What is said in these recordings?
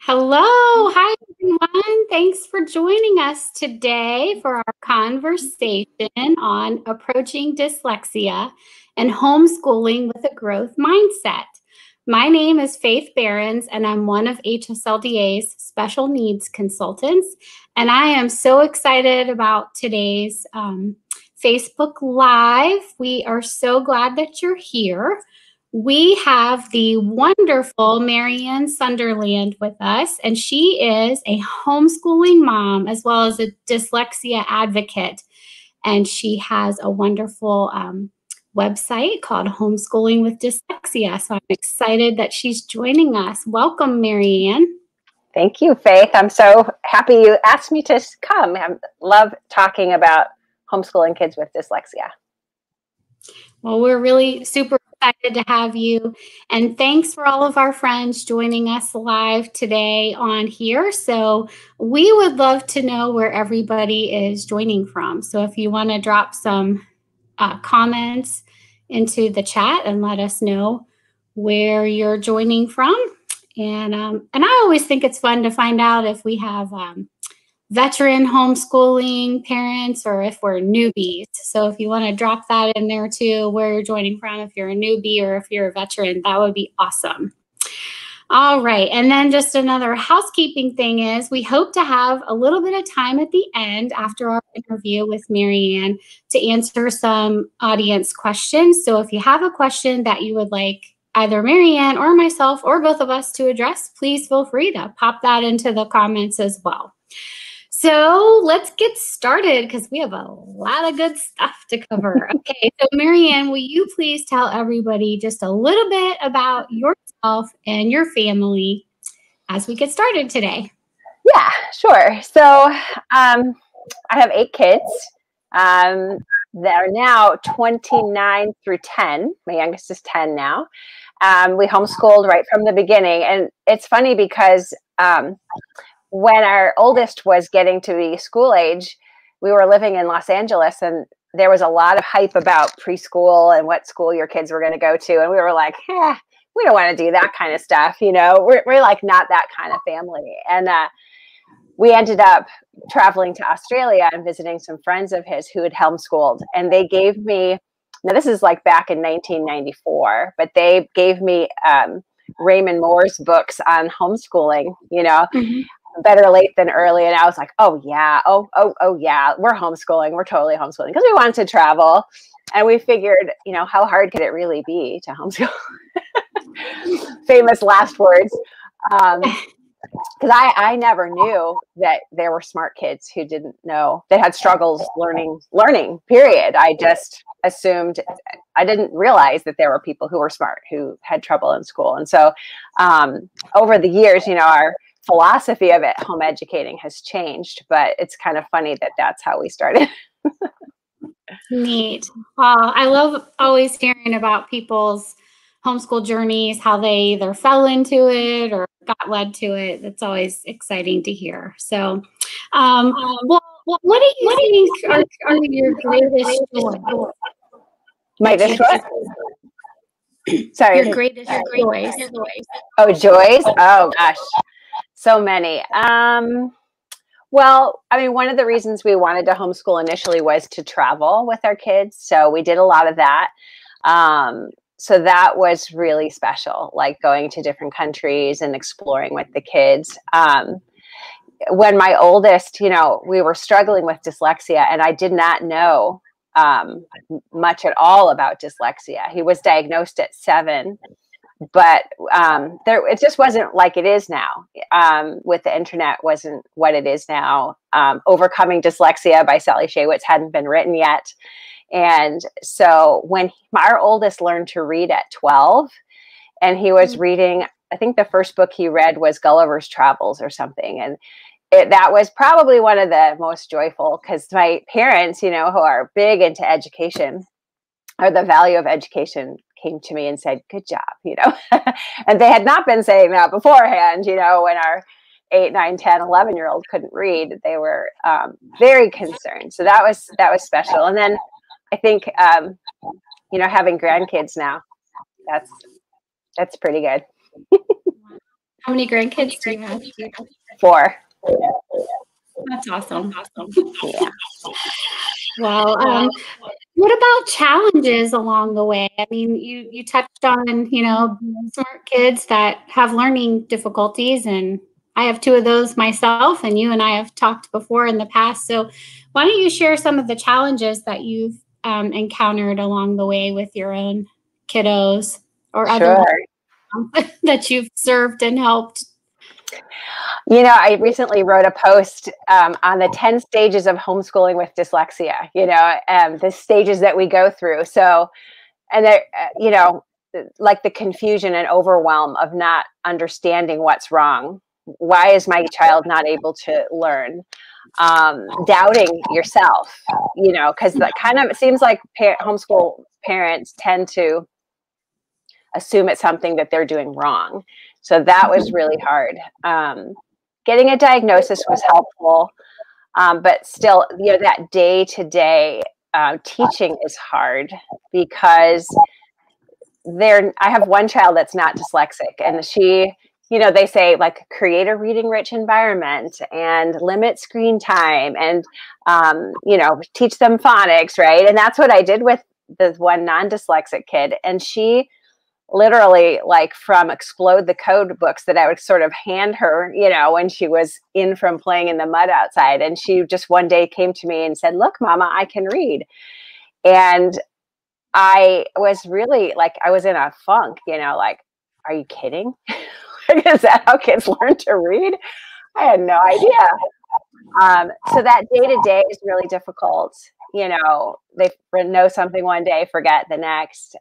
Hello. Hi, everyone. Thanks for joining us today for our conversation on approaching dyslexia and homeschooling with a growth mindset. My name is Faith Berens, and I'm one of HSLDA's Special Needs Consultants. And I am so excited about today's Facebook Live. We are so glad that you're here. We have the wonderful Marianne Sunderland with us, and she is a homeschooling mom as well as a dyslexia advocate. And she has a wonderful website called Homeschooling with Dyslexia. So I'm excited that she's joining us. Welcome, Marianne. Thank you, Faith. I'm so happy you asked me to come. I love talking about homeschooling kids with dyslexia. Well, we're really super excited to have you. And thanks for all of our friends joining us live today on here. So we would love to know where everybody is joining from. So if you want to drop some comments into the chat and let us know where you're joining from. And I always think it's fun to find out if we have veteran homeschooling parents or if we're newbies. So if you want to drop that in there too, where you're joining from, if you're a newbie or if you're a veteran, that would be awesome. All right. And then just another housekeeping thing is we hope to have a little bit of time at the end after our interview with Marianne to answer some audience questions. So if you have a question that you would like either Marianne or myself or both of us to address, please feel free to pop that into the comments as well. So let's get started because we have a lot of good stuff to cover. Okay, so Marianne, will you please tell everybody just a little bit about yourself and your family as we get started today? Yeah, sure. So I have 8 kids that are now 29 through 10. My youngest is 10 now. We homeschooled right from the beginning. And it's funny because when our oldest was getting to be school age, we were living in Los Angeles and there was a lot of hype about preschool and what school your kids were going to go to. And we were like, we don't want to do that kind of stuff. You know, we're like not that kind of family. And we ended up traveling to Australia and visiting some friends of his who had homeschooled. And they gave me, now this is like back in 1994, but they gave me Raymond Moore's books on homeschooling, you know. Mm-hmm. Better late than early. And I was like, oh yeah, oh yeah, we're homeschooling. We're totally homeschooling because we wanted to travel. And we figured, you know, how hard could it really be to homeschool? Famous last words. Because I never knew that there were smart kids who didn't know, that had struggles learning, period. I just assumed, I didn't realize that there were people who were smart who had trouble in school. And so over the years, you know, our philosophy of it, home educating, has changed, but it's kind of funny that that's how we started. Neat. Wow. I love always hearing about people's homeschool journeys, how they either fell into it or got led to it. It's always exciting to hear. So, what do you think are your greatest joys? My greatest what? Sorry. Your greatest joys. Oh, joys? Oh, gosh. So many. Well, I mean, one of the reasons we wanted to homeschool initially was to travel with our kids. So we did a lot of that. So that was really special, like going to different countries and exploring with the kids. When my oldest, you know, we were struggling with dyslexia and I did not know much at all about dyslexia. He was diagnosed at 7. But it just wasn't like it is now. With the internet, wasn't what it is now. Overcoming Dyslexia by Sally Shaywitz hadn't been written yet. And so when our oldest learned to read at 12, and he was reading, I think the first book he read was Gulliver's Travels or something. And that was probably one of the most joyful because my parents, you know, who are big into education or the value of education, came to me and said, good job, you know, and they had not been saying that beforehand, you know, when our 8, 9, 10, 11-year-old couldn't read, they were very concerned. So that was special. And then I think, you know, having grandkids now, that's pretty good. How many grandkids do you have? 4. That's awesome. Yeah. Well, what about challenges along the way? I mean, you touched on, smart kids that have learning difficulties, and I have 2 of those myself, and you and I have talked before in the past. So why don't you share some of the challenges that you've encountered along the way with your own kiddos or other that you've served and helped? I recently wrote a post on the 10 stages of homeschooling with dyslexia, the stages that we go through. So, and like the confusion and overwhelm of not understanding what's wrong. Why is my child not able to learn? Doubting yourself, because that kind of, it seems like homeschool parents tend to assume it's something that they're doing wrong. So that was really hard. Getting a diagnosis was helpful, but still, that day-to-day teaching is hard because I have one child that's not dyslexic, and she, they say like create a reading rich environment and limit screen time and, teach them phonics, right? And that's what I did with the one non-dyslexic kid. And she literally, like, from Explode the Code books that I would sort of hand her, when she was in from playing in the mud outside. And she just one day came to me and said, "Look, Mama, I can read." And I was really like, I was in a funk, like, are you kidding? Is that how kids learn to read? I had no idea. So that day-to-day is really difficult. They know something one day, forget the next.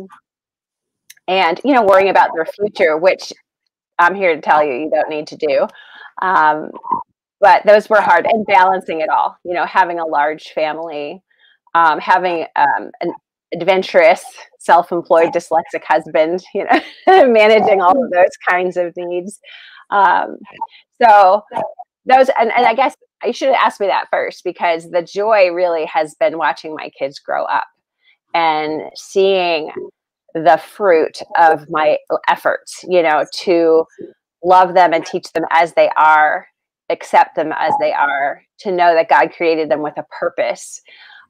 And, worrying about their future, which I'm here to tell you don't need to do. But those were hard, and balancing it all, having a large family, having an adventurous, self-employed dyslexic husband, managing all of those kinds of needs. So those, and I guess I should have asked me that first, because the joy really has been watching my kids grow up and seeing the fruit of my efforts, to love them and teach them as they are, accept them as they are, to know that God created them with a purpose.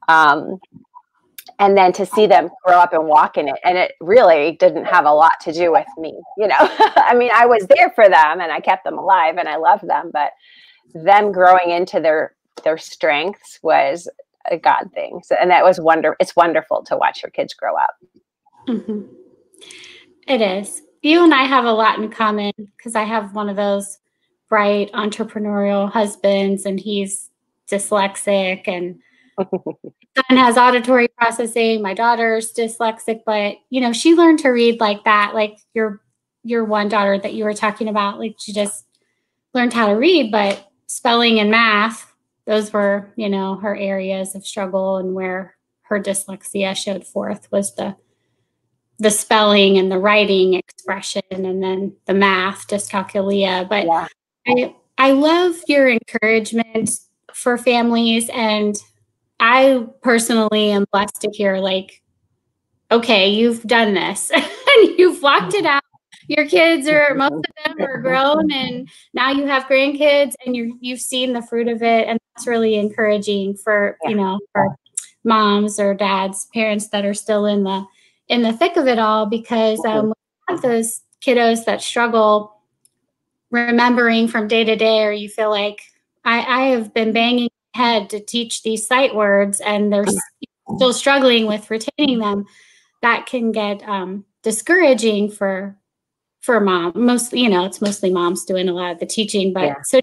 And then to see them grow up and walk in it. And it really didn't have a lot to do with me, I mean, I was there for them and I kept them alive and I loved them, but them growing into their strengths was a God thing. So, and that was it's wonderful to watch your kids grow up. Mm-hmm. It is. You and I have a lot in common because I have one of those bright entrepreneurial husbands, and he's dyslexic, and son has auditory processing. My daughter's dyslexic, but she learned to read like that. Like your one daughter that you were talking about, like she just learned how to read, but spelling and math, those were, her areas of struggle, and where her dyslexia showed forth was the spelling and the writing expression, and then the math, dyscalculia. But yeah. I love your encouragement for families, and I personally am blessed to hear, like, okay, you've done this and you've walked it out. Your kids most of them are grown, and now you have grandkids, and you've seen the fruit of it. And that's really encouraging for, for moms or dads, parents that are still in the thick of it all, because we have those kiddos that struggle remembering from day to day, or you feel like I have been banging my head to teach these sight words and they're still struggling with retaining them. That can get discouraging for mom. Mostly, it's mostly moms doing a lot of the teaching, but so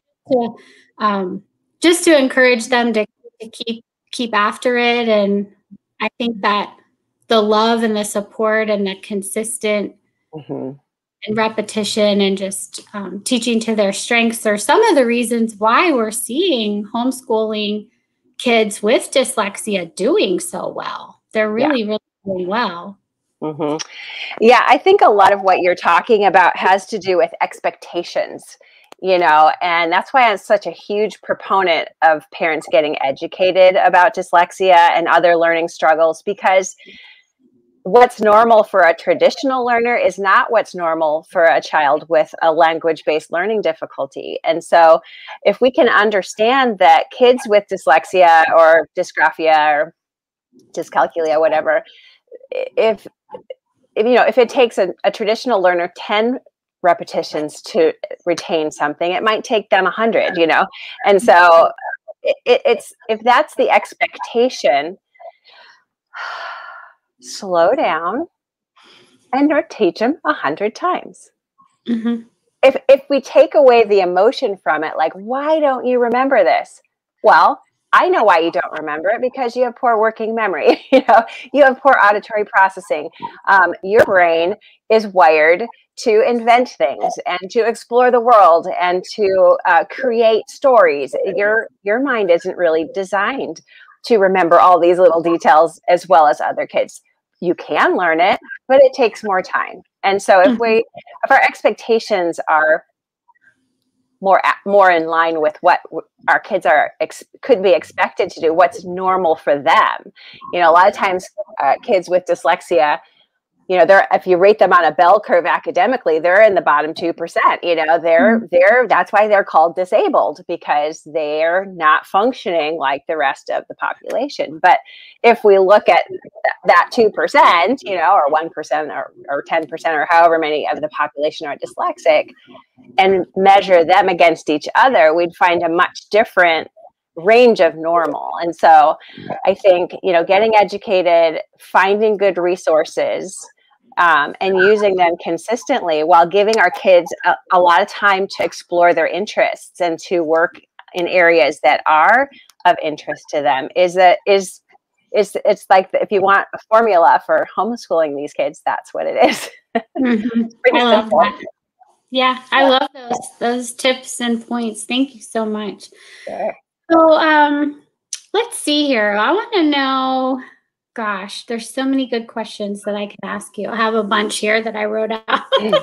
just to encourage them to keep after it. And I think that the love and the support and the consistent and repetition and just teaching to their strengths are some of the reasons why we're seeing homeschooling kids with dyslexia doing so well. They're really, really doing well. Yeah, I think a lot of what you're talking about has to do with expectations, and that's why I'm such a huge proponent of parents getting educated about dyslexia and other learning struggles, because what's normal for a traditional learner is not what's normal for a child with a language-based learning difficulty. And so if we can understand that kids with dyslexia or dysgraphia or dyscalculia, whatever, if it takes a traditional learner 10 repetitions to retain something, it might take them 100, and so it's if that's the expectation, slow down and teach them 100 times. Mm-hmm. If we take away the emotion from it, like, why don't you remember this? Well, I know why you don't remember it, because you have poor working memory. You have poor auditory processing. Your brain is wired to invent things and to explore the world and to create stories. Your mind isn't really designed to remember all these little details as well as other kids. You can learn it, but it takes more time. And so if our expectations are more in line with what our kids could be expected to do, what's normal for them. A lot of times kids with dyslexia, if you rate them on a bell curve academically, they're in the bottom 2%. That's why they're called disabled, because they're not functioning like the rest of the population. But if we look at that 2%, or 1% or 10% or however many of the population are dyslexic, and measure them against each other, we'd find a much different range of normal. And so I think, getting educated, finding good resources, and using them consistently while giving our kids a lot of time to explore their interests and to work in areas that are of interest to them it's like, if you want a formula for homeschooling these kids, that's what it is. Mm-hmm. It's pretty simple. That. Yeah, I love those tips and points. Thank you so much. Sure. So let's see here. I want to know, gosh, there's so many good questions that I could ask you. I have a bunch here that I wrote out.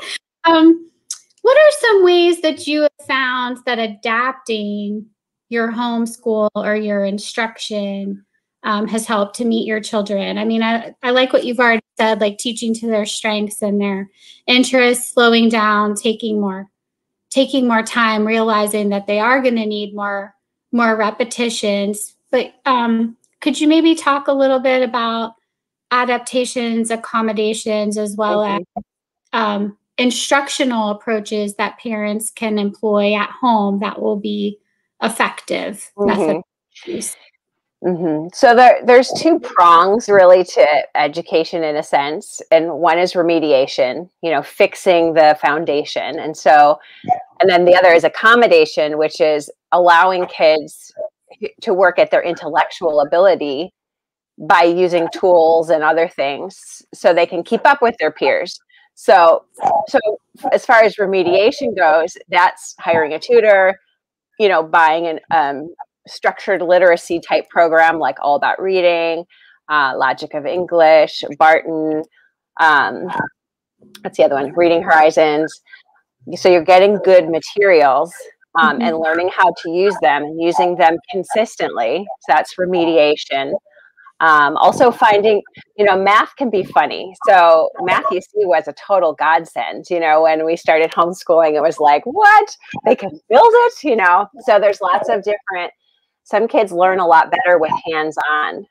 What are some ways that you have found that adapting your homeschool or your instruction has helped to meet your children? I mean, I like what you've already said, like teaching to their strengths and their interests, slowing down, taking more time, realizing that they are going to need more repetitions. But could you maybe talk a little bit about adaptations, accommodations, as well as instructional approaches that parents can employ at home that will be effective methodologies? So there's two prongs really to education in a sense. And one is remediation, fixing the foundation. And then the other is accommodation, which is allowing kids to work at their intellectual ability by using tools and other things so they can keep up with their peers. So as far as remediation goes, that's hiring a tutor, buying an structured literacy type program like All About Reading, Logic of English, Barton, what's the other one? Reading Horizons. So you're getting good materials and learning how to use them and using them consistently. So that's remediation. Also finding, math can be funny. So math you see was a total godsend. When we started homeschooling, it was like, what? They can build it, So there's lots of different. Some kids learn a lot better with hands-on.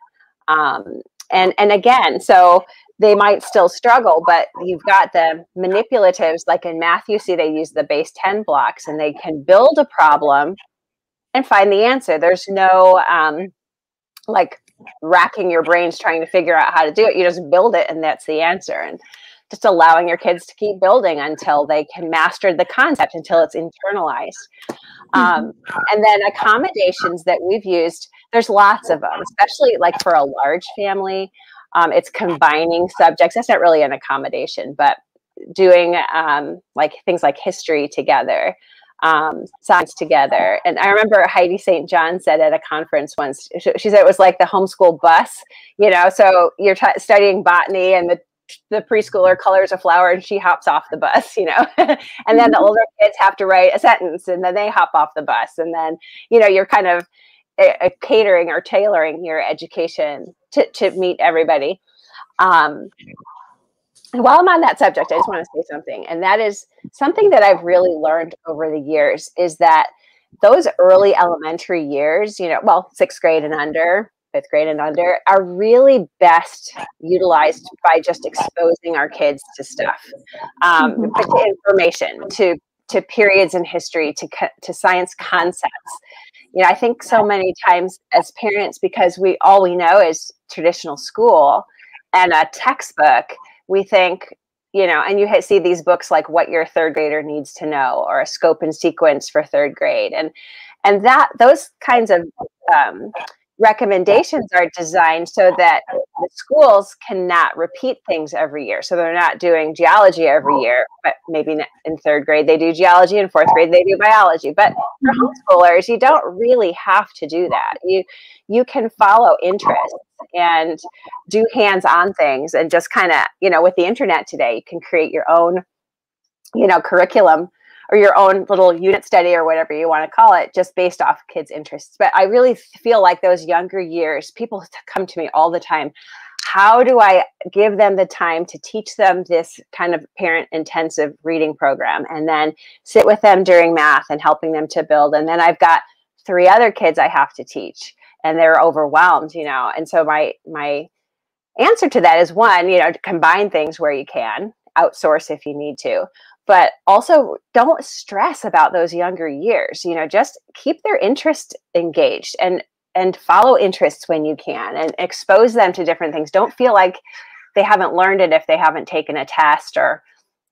And again, so they might still struggle, but you've got the manipulatives, like in math, you see they use the base 10 blocks and they can build a problem and find the answer. There's no like racking your brains trying to figure out how to do it. You just build it and that's the answer. And just allowing your kids to keep building until they can master the concept, until it's internalized. And then accommodations that we've used, there's lots of them, especially like for a large family. It's combining subjects. That's not really an accommodation, but doing like things like history together, science together. And I remember Heidi St. John said at a conference once, she said it was like the homeschool bus, so you're studying botany and the preschooler colors a flower and she hops off the bus, and then the older kids have to write a sentence and then they hop off the bus. And then, you're kind of catering or tailoring your education to meet everybody. And while I'm on that subject, I just want to say something, and that is something that I've really learned over the years is that those early elementary years, well, 6th grade and under, 5th grade and under, are really best utilized by just exposing our kids to stuff, to information, to periods in history, to science concepts. I think so many times as parents, because all we know is traditional school and a textbook, we think, and you see these books like What Your Third Grader Needs to Know, or A Scope and Sequence for 3rd grade. And those kinds of recommendations are designed so that the schools cannot repeat things every year. So they're not doing geology every year, but maybe in 3rd grade they do geology, in 4th grade they do biology. But for homeschoolers, you don't really have to do that. You can follow interests and do hands-on things, and just kind of, with the internet today, you can create your own, curriculum, or your own little unit study, or whatever you want to call it, just based off kids' interests. But I really feel like those younger years, people come to me all the time. How do I give them the time to teach them this kind of parent-intensive reading program, and then sit with them during math and helping them to build? And then I've got 3 other kids I have to teach, and they're overwhelmed, And so my answer to that is, one, combine things where you can, outsource if you need to, but also don't stress about those younger years. Just keep their interest engaged, and follow interests when you can, and expose them to different things. Don't feel like they haven't learned it if they haven't taken a test, or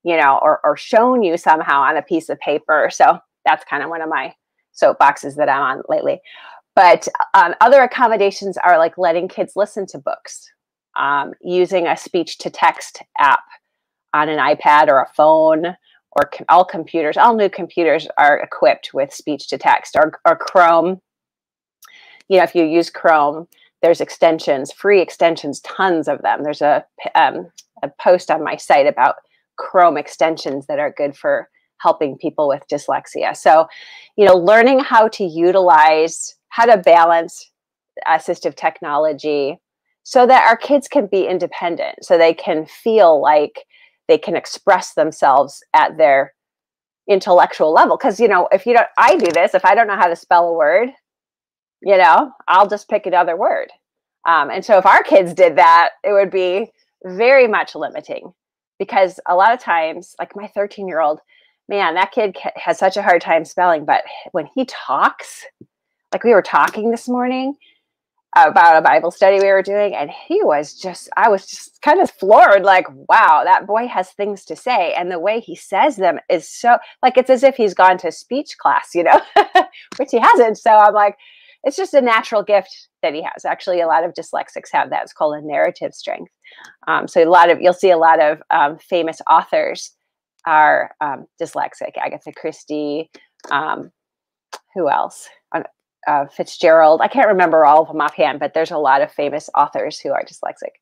shown you somehow on a piece of paper. So that's kind of one of my soapboxes that I'm on lately. But other accommodations are like letting kids listen to books, using a speech to text app on an iPad or a phone, or all new computers are equipped with speech to text, or Chrome. If you use Chrome, there's extensions, free extensions, tons of them. There's a post on my site about Chrome extensions that are good for helping people with dyslexia. So, learning how to balance assistive technology so that our kids can be independent, so they can feel like they can express themselves at their intellectual level. Because, I do this, if I don't know how to spell a word, I'll just pick another word. And so if our kids did that, it would be very much limiting, because a lot of times, like my 13-year-old, man, that kid has such a hard time spelling, but when he talks, like we were talking this morning about a Bible study we were doing, and I was just kind of floored, like, wow, that boy has things to say. And the way he says them is so, like, it's as if he's gone to speech class, which he hasn't. So I'm like, it's just a natural gift that he has. Actually, a lot of dyslexics have that. It's called a narrative strength. So you'll see a lot of famous authors are dyslexic. Agatha Christie, who else? Fitzgerald. I can't remember all of them offhand, but there's a lot of famous authors who are dyslexic.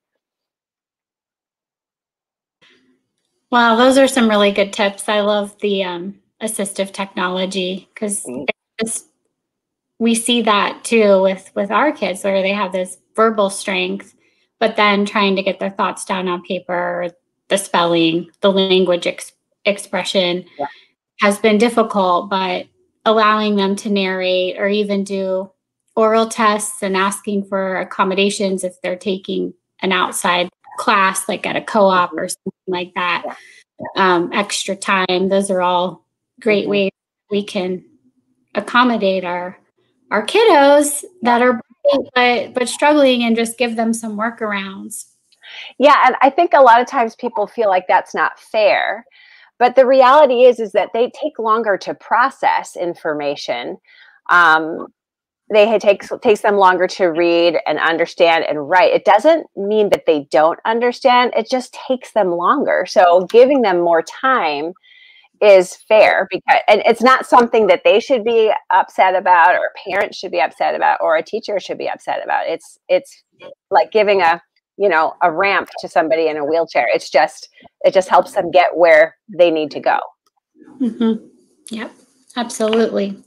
Wow, those are some really good tips. I love the assistive technology, because we see that too with our kids, where they have this verbal strength, but then trying to get their thoughts down on paper, the spelling, the language expression has been difficult. But allowing them to narrate, or even do oral tests, and asking for accommodations if they're taking an outside class, like at a co-op or something like that, extra time. Those are all great ways we can accommodate our kiddos that are bright but struggling, and just give them some workarounds. Yeah, and I think a lot of times people feel like that's not fair. But the reality is that they take longer to process information. It takes them longer to read and understand and write. It doesn't mean that they don't understand. It just takes them longer. So giving them more time is fair, and it's not something that they should be upset about, or parents should be upset about, or a teacher should be upset about. It's like giving a ramp to somebody in a wheelchair. It just helps them get where they need to go. Mm-hmm. Yep, absolutely.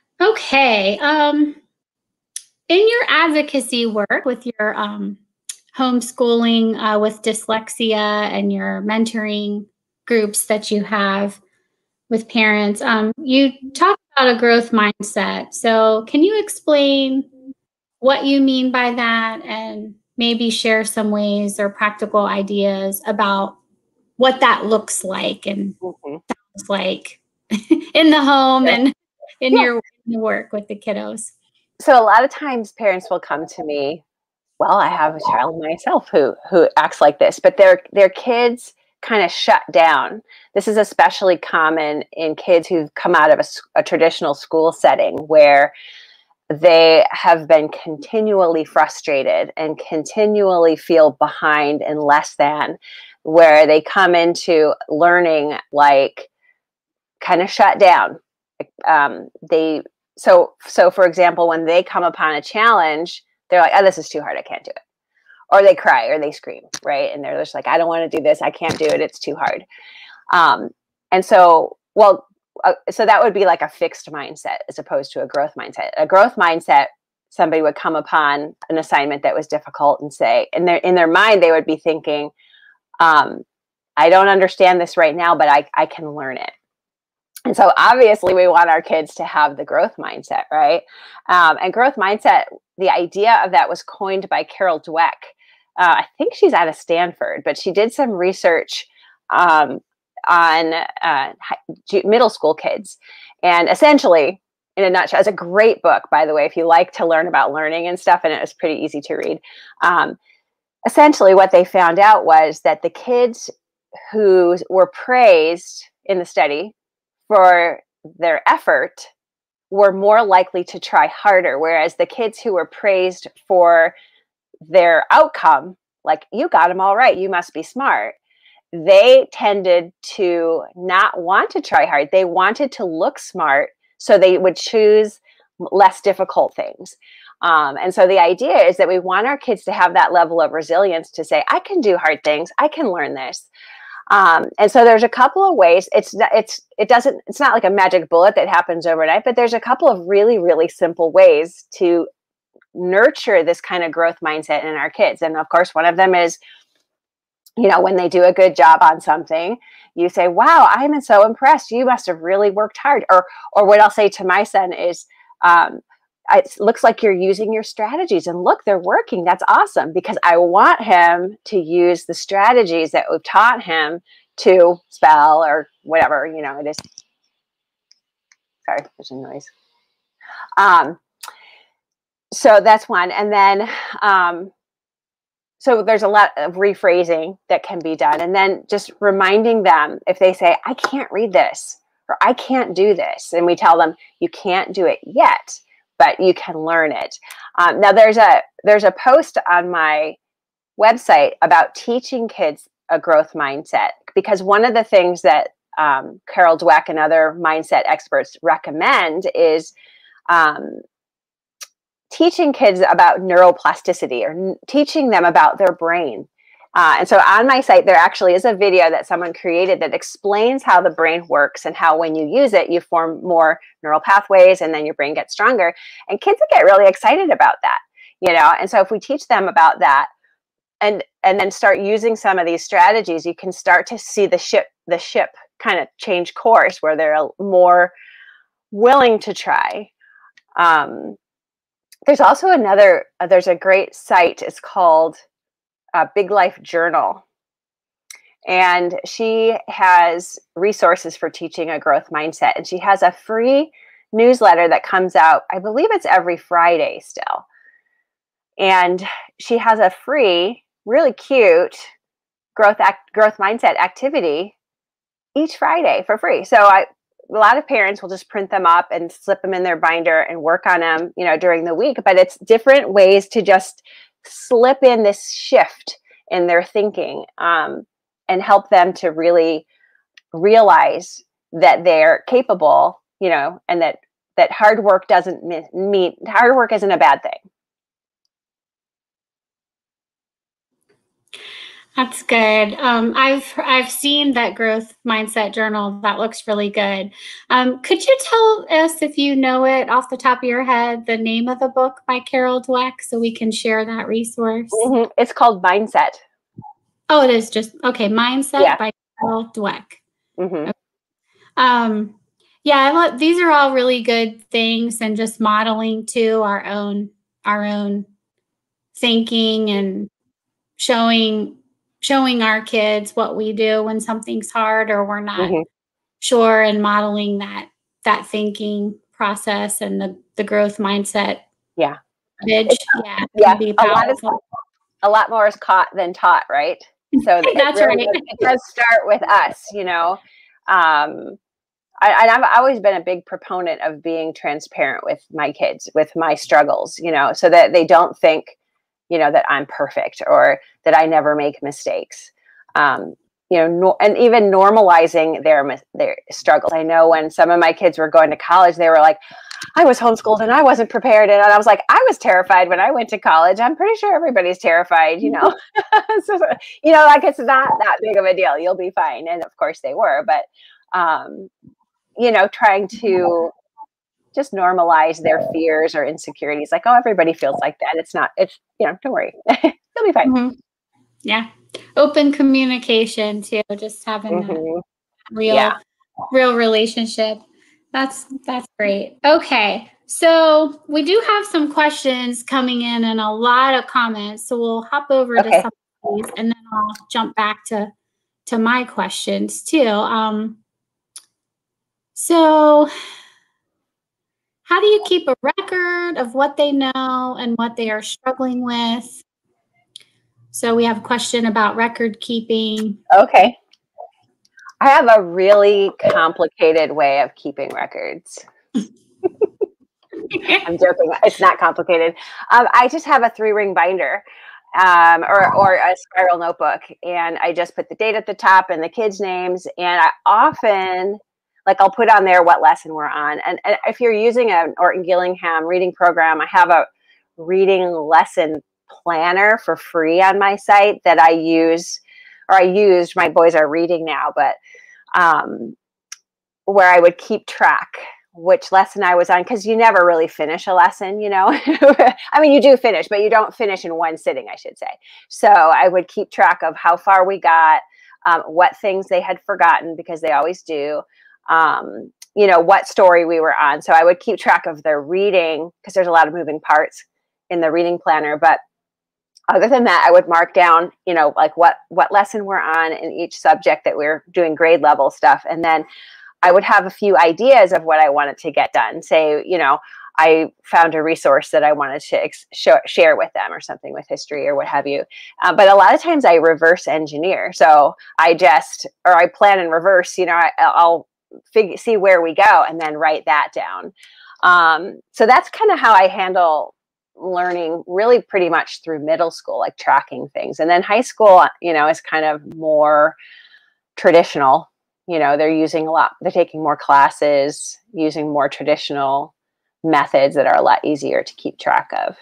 Okay. In your advocacy work with your homeschooling with dyslexia and your mentoring groups that you have with parents. You talked about a growth mindset. So can you explain what you mean by that and maybe share some ways or practical ideas about what that looks like and Mhm. sounds like in the home Sure. and in Yeah. your work with the kiddos? So a lot of times parents will come to me, well, I have a child myself who acts like this, but their kids kind of shut down. This is especially common in kids who've come out of a traditional school setting where they have been continually frustrated and continually feel behind and less than, where they come into learning like kind of shut down. They so for example, when they come upon a challenge, they're like, oh, this is too hard, I can't do it. Or they cry or they scream, right? And they're just like, I don't want to do this, I can't do it, it's too hard. And so, well, so that would be like a fixed mindset as opposed to a growth mindset. A growth mindset, somebody would come upon an assignment that was difficult and say, in their mind, they would be thinking, I don't understand this right now, but I can learn it. And so obviously we want our kids to have the growth mindset, right? And growth mindset, the idea of that was coined by Carol Dweck. I think she's out of Stanford, but she did some research on middle school kids. And essentially, in a nutshell, it's a great book, by the way, if you like to learn about learning and stuff, and it was pretty easy to read. Essentially, what they found out was that the kids who were praised in the study for their effort were more likely to try harder, whereas the kids who were praised for their outcome, like, you got them all right, you must be smart, they tended to not want to try hard. They wanted to look smart, so they would choose less difficult things. And so the idea is that we want our kids to have that level of resilience to say, I can do hard things, I can learn this. And so there's a couple of ways. It's not like a magic bullet that happens overnight, but there's a couple of really, really simple ways to nurture this kind of growth mindset in our kids. And of course, one of them is, when they do a good job on something, you say, wow, I'm so impressed, you must have really worked hard. Or what I'll say to my son is, it looks like you're using your strategies, and look, they're working. That's awesome, because I want him to use the strategies that we've taught him to spell or whatever, it is. Sorry, there's a noise. So that's one. And then, so there's a lot of rephrasing that can be done. And then just reminding them, if they say, I can't read this, or I can't do this, and we tell them, you can't do it yet, but you can learn it. Now there's a post on my website about teaching kids a growth mindset, because one of the things that Carol Dweck and other mindset experts recommend is teaching kids about neuroplasticity, or teaching them about their brain. And so on my site, there actually is a video that someone created that explains how the brain works and how when you use it, you form more neural pathways and then your brain gets stronger. And kids get really excited about that, And so if we teach them about that and then start using some of these strategies, you can start to see the ship kind of change course, where they're more willing to try. There's also there's a great site. It's called Big Life Journal. And she has resources for teaching a growth mindset. And she has a free newsletter that comes out, I believe it's every Friday still. And she has a free, really cute growth mindset activity each Friday for free. So a lot of parents will just print them up and slip them in their binder and work on them, during the week. But it's different ways to just slip in this shift in their thinking, and help them to really realize that they're capable, and that hard work doesn't mean hard work isn't a bad thing. That's good. I've seen that growth mindset journal. That looks really good. Could you tell us, if you know it off the top of your head, the name of the book by Carol Dweck, so we can share that resource? It's called Mindset. Oh, it is just okay. Mindset by Carol Dweck. Yeah, these are all really good things, and just modeling to our own thinking and showing our kids what we do when something's hard or we're not sure, and modeling that thinking process and the growth mindset. Yeah. Can be powerful. A lot more is caught than taught, right? So that's really right. It does start with us, I've always been a big proponent of being transparent with my kids, with my struggles, so that they don't think, that I'm perfect or that I never make mistakes. And even normalizing their struggles. I know when some of my kids were going to college, they were like, I was homeschooled and I wasn't prepared. And I was like, I was terrified when I went to college. I'm pretty sure everybody's terrified, so, like it's not that big of a deal. You'll be fine. And of course they were, but, trying to just normalize their fears or insecurities. Like, oh, everybody feels like that. Don't worry. You'll be fine. Yeah. Open communication too, just having a real relationship. That's great. Okay. So we do have some questions coming in and a lot of comments. So we'll hop over to some of these, and then I'll jump back to my questions too. So how do you keep a record of what they know and what they are struggling with? So we have a question about record keeping. Okay. I have a really complicated way of keeping records. I'm joking. It's not complicated. I just have a 3-ring binder or a spiral notebook, and I just put the date at the top and the kids' names. And I often, I'll put on there what lesson we're on. And if you're using an Orton Gillingham reading program, I have a reading lesson planner for free on my site that I use, or I used. My boys are reading now, but where I would keep track which lesson I was on, because you never really finish a lesson, I mean, you do finish, but you don't finish in one sitting, I should say. So I would keep track of how far we got, what things they had forgotten, because they always do, what story we were on. So I would keep track of their reading, because there's a lot of moving parts in the reading planner. But other than that, I would mark down, what lesson we're on in each subject that we're doing grade level stuff. And then I would have a few ideas of what I wanted to get done. Say, I found a resource that I wanted to share with them, or something with history or what have you. But a lot of times I reverse engineer. So I plan in reverse, I'll see where we go and then write that down. So that's kind of how I handle learning, really pretty much through middle school, like tracking things. And then high school, is kind of more traditional. They're taking more classes, using more traditional methods that are a lot easier to keep track of.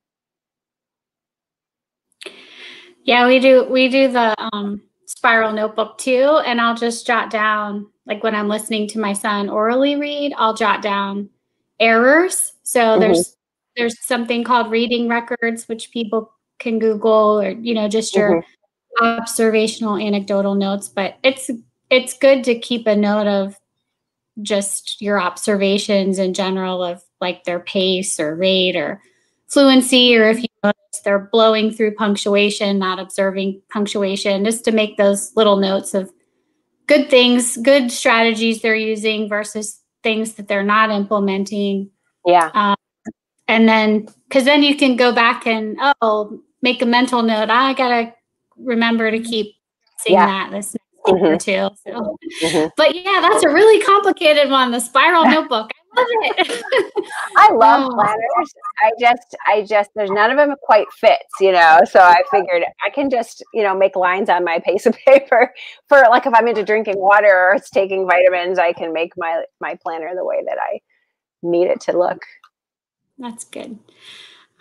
Yeah, we do the spiral notebook too, and I'll just jot down, like when I'm listening to my son orally read, I'll jot down errors. So there's something called reading records, which people can Google, or just your observational anecdotal notes. But it's good to keep a note of just your observations in general, of like their pace or rate or fluency, or if you notice they're blowing through punctuation, not observing punctuation, just to make those little notes of good things, good strategies they're using versus things that they're not implementing. Yeah. And then, because then you can go back and make a mental note. I gotta remember to keep seeing that this next week or two. So. But yeah, that's a really complicated one. The spiral notebook. I love it. I love planners. I just there's none of them quite fits, so I figured I can just, make lines on my piece of paper for, like, if I'm into drinking water or it's taking vitamins, I can make my planner the way that I need it to look. That's good.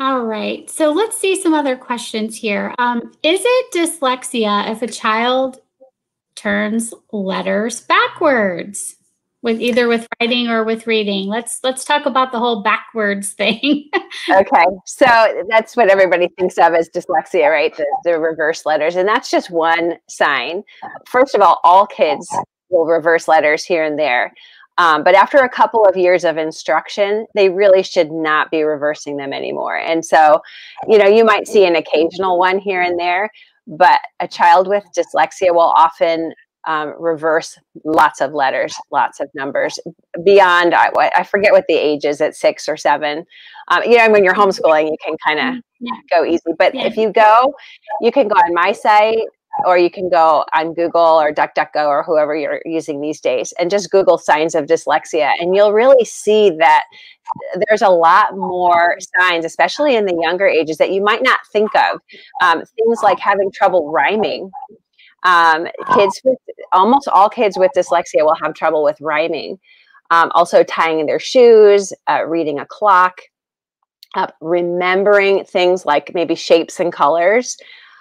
All right. So let's see some other questions here. Is it dyslexia if a child turns letters backwards with writing or with reading? Let's talk about the whole backwards thing. Okay, so that's what everybody thinks of as dyslexia, right? The reverse letters, and that's just one sign. First of all kids will reverse letters here and there. But after a couple of years of instruction, they really should not be reversing them anymore. And so, you might see an occasional one here and there, but a child with dyslexia will often reverse lots of letters, lots of numbers beyond, I forget what the age is, at 6 or 7. When you're homeschooling, you can kind of go easy. But if you can go on my site, or you can go on Google or DuckDuckGo or whoever you're using these days and just Google signs of dyslexia. And you'll really see that there's a lot more signs, especially in the younger ages, that you might not think of. Things like having trouble rhyming. Almost all kids with dyslexia will have trouble with rhyming. Also tying their shoes, reading a clock, remembering things like maybe shapes and colors,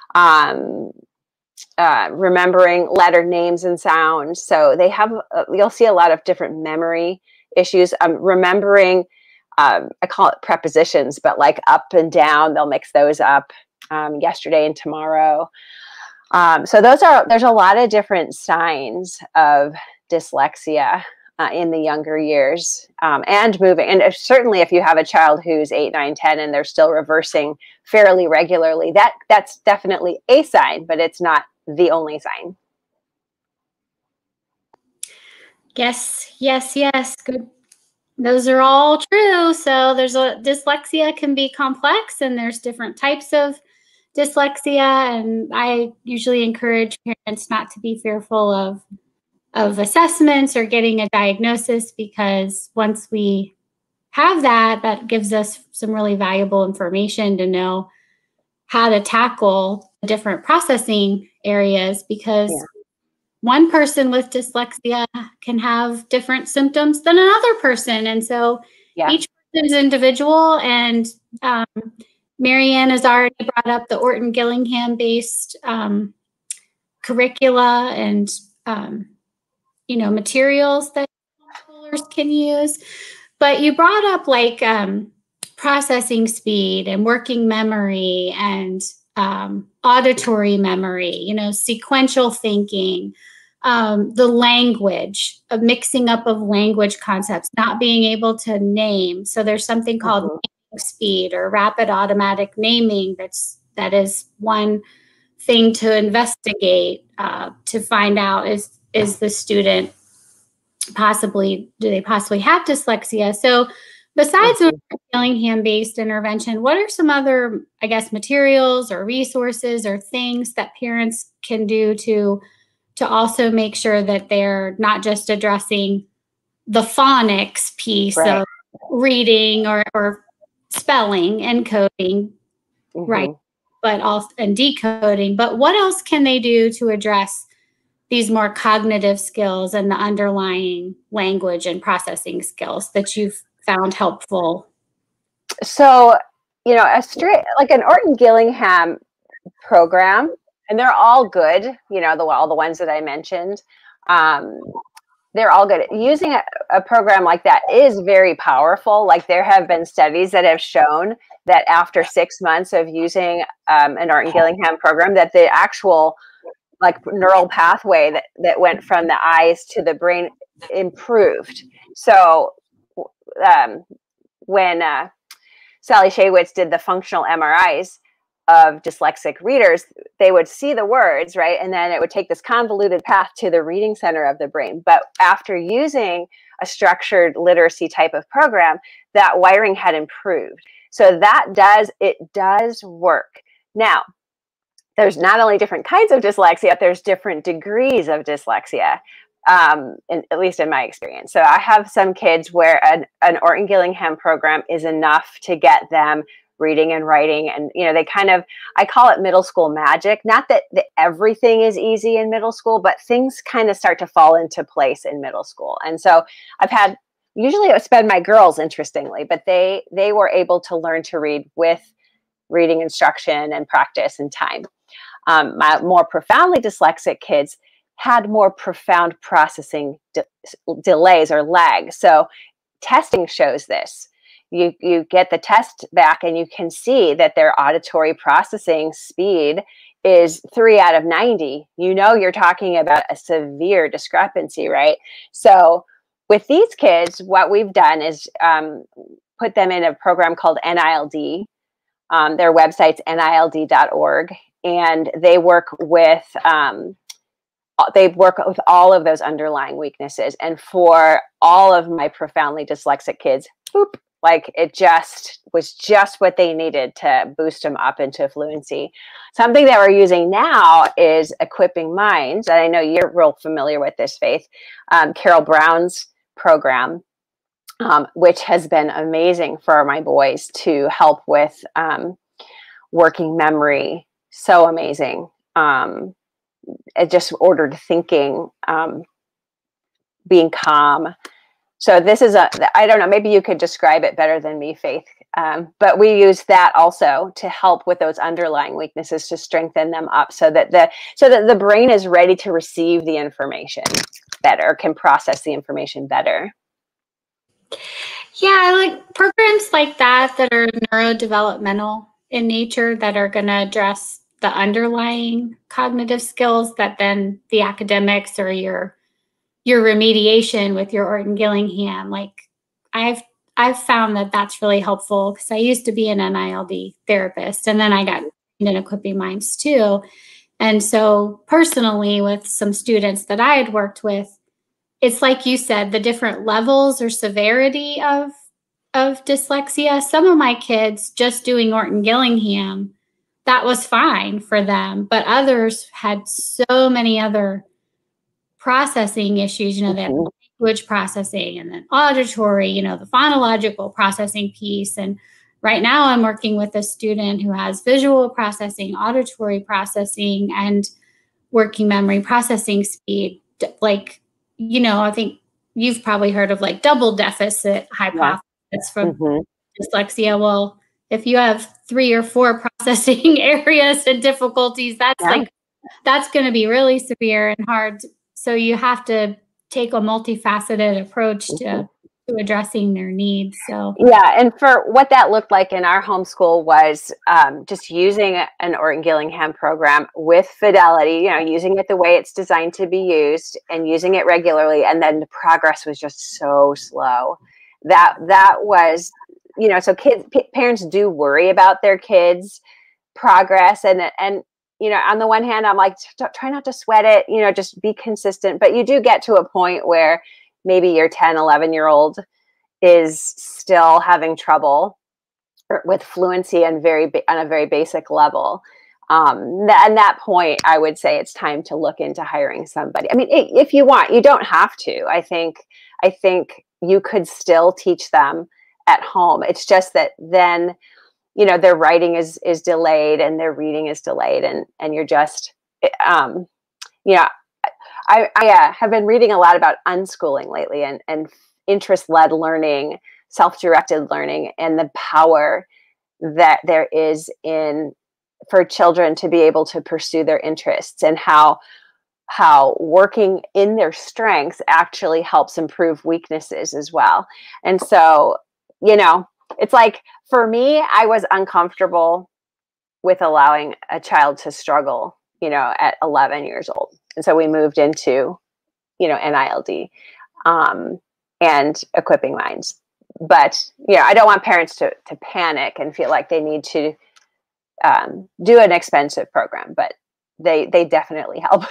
remembering letter names and sounds. So they have, you'll see a lot of different memory issues. Remembering, I call it prepositions, but like up and down, they'll mix those up, yesterday and tomorrow. So there's a lot of different signs of dyslexia in the younger years, and moving. And certainly if you have a child who's 8, 9, 10, and they're still reversing fairly regularly, that's definitely a sign, but it's not the only sign. Yes. Good. Those are all true. So dyslexia can be complex, and there's different types of dyslexia. And I usually encourage parents not to be fearful of assessments or getting a diagnosis, because once we have that gives us some really valuable information to know how to tackle the different processing areas, because one person with dyslexia can have different symptoms than another person. And so each person is individual. And Marianne has already brought up the Orton-Gillingham-based curricula and materials that homeschoolers can use. But you brought up like processing speed and working memory and auditory memory, sequential thinking, the language, of mixing up of language concepts, not being able to name. So there's something called naming speed or rapid automatic naming. That is one thing to investigate to find out, is the student do they possibly have dyslexia? So besides the Gillingham-based intervention, what are some other, materials or resources or things that parents can do to also make sure that they're not just addressing the phonics piece of reading or spelling and coding, right? But also and decoding. But what else can they do to address these more cognitive skills and the underlying language and processing skills that you've found helpful? So, like an Orton-Gillingham program, and they're all good, all the ones that I mentioned, they're all good. Using a program like that is very powerful. Like, there have been studies that have shown that after 6 months of using an Orton-Gillingham program, that the actual neural pathway that went from the eyes to the brain improved. So when Sally Shaywitz did the functional MRIs of dyslexic readers, they would see the words, right? And then it would take this convoluted path to the reading center of the brain. But after using a structured literacy type of program, that wiring had improved. So it does work. Now, there's not only different kinds of dyslexia, there's different degrees of dyslexia, at least in my experience. So I have some kids where an Orton-Gillingham program is enough to get them reading and writing. And, I call it middle school magic. Not that everything is easy in middle school, but things kind of start to fall into place in middle school. And so I've had usually it was been my girls, interestingly, but they were able to learn to read with reading instruction and practice and time. My more profoundly dyslexic kids had more profound processing delays or lag. So testing shows this. You get the test back and you can see that their auditory processing speed is 3 out of 90. You know, you're talking about a severe discrepancy, right? So with these kids, what we've done is put them in a program called NILD. Their website's nild.org, and they work with all of those underlying weaknesses. And for all of my profoundly dyslexic kids, boop, like it just was just what they needed to boost them up into fluency. Something that we're using now is Equipping Minds. And I know you're real familiar with this, Faith. Carol Brown's program, which has been amazing for my boys to help with working memory. So amazing. Just ordered thinking, being calm. So this is I don't know, maybe you could describe it better than me, Faith. But we use that also to help with those underlying weaknesses, to strengthen them up so that the brain is ready to receive the information better, can process the information better. Yeah, I like programs like that are neurodevelopmental in nature, that are going to address the underlying cognitive skills that then the academics or your remediation with your Orton Gillingham. Like I've found that that's really helpful, because I used to be an NILD therapist, and then I got in Equipping Minds too. And so personally, with some students that I had worked with, it's like you said, the different levels or severity of dyslexia. Some of my kids just doing Orton Gillingham, that was fine for them, but others had so many other processing issues. You know, they had language processing, and then auditory, you know, the phonological processing piece. And right now I'm working with a student who has visual processing, auditory processing, and working memory processing speed. Like, you know, I think you've probably heard of like double deficit hypothesis from dyslexia. Well, if you have 3 or 4 processing areas and difficulties, that's going to be really severe and hard. So you have to take a multifaceted approach to addressing their needs. So yeah, and for what that looked like in our homeschool was just using an Orton Gillingham program with fidelity, you know, using it the way it's designed to be used and using it regularly. And then the progress was just so slow. That was, you know, so parents do worry about their kids' progress, and you know, on the one hand, I'm like, try not to sweat it, you know, just be consistent. But you do get to a point where maybe your 10, 11-year-old is still having trouble with fluency and on a very basic level. And that point, I would say it's time to look into hiring somebody. I mean, if you want, you don't have to. I think you could still teach them at home. It's just that then, you know, their writing is delayed and their reading is delayed, and you're just, you know, I have been reading a lot about unschooling lately, and interest-led learning, self-directed learning, and the power that there is for children to be able to pursue their interests, and how working in their strengths actually helps improve weaknesses as well. And so, you know, it's like, for me, I was uncomfortable with allowing a child to struggle, you know, at 11 years old. And so we moved into, you know, NILD and Equipping Minds. But, you know, I don't want parents to panic and feel like they need to do an expensive program, but they definitely help.